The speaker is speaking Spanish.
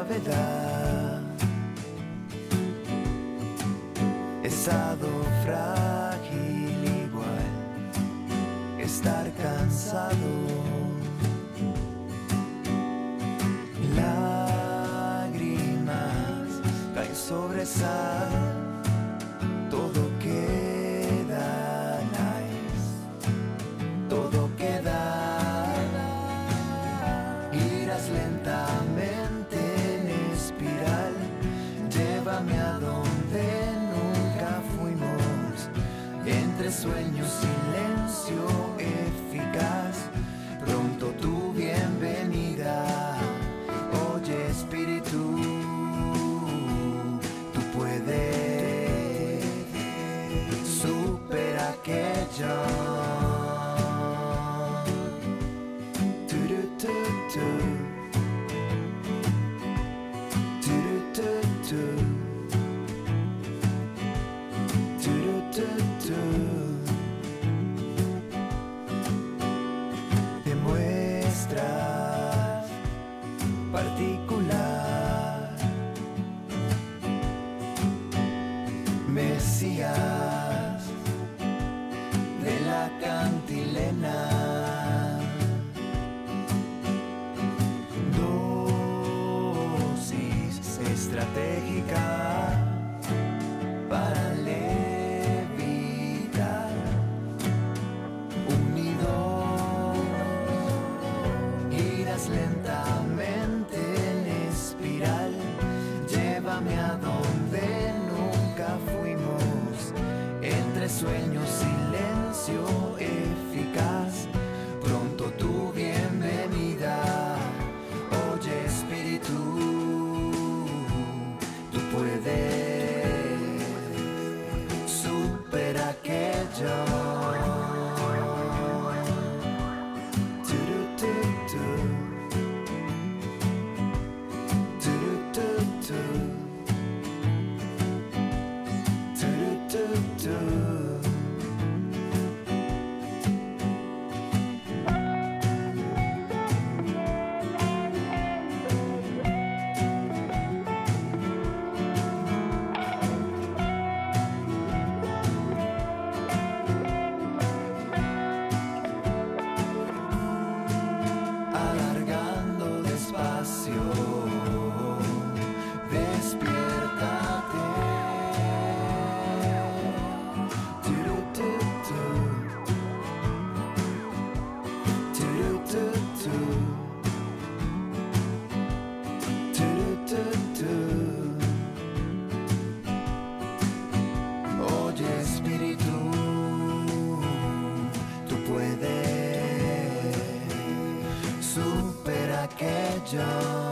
gravedad. He estado frágil igual, estar cansado. Lágrimas caen sobre sal, todo queda nice, todo queda. Irás lentamente en espiral, llévame a donde nunca fuimos, entre sueños, silencio eficaz, pronto tu bienvenida. Oye espíritu, tú puedes, supera aquello. Tu-ru-tu-tu, tu-ru-tu-tu, tu-ru-tu-tu. Te muestras particular, Mesías de la cantilena. Dosis estratégica para levitar, unido. Irás lentamente en espiral, llévame a donde nunca fuimos, entre sueños, silencio eficaz, pronto tu bienvenida. Oye espíritu, tú puedes, supera aquello. Tu-ru-tu-tu, tu-ru-tu-tu, tu-ru-tu-tu. Alargando despacio, despiértate. Tu-ru-tu-tu, tu-ru-tu-tu, tu-ru-tu-tu. Oye espíritu, tú puedes, supera aquello.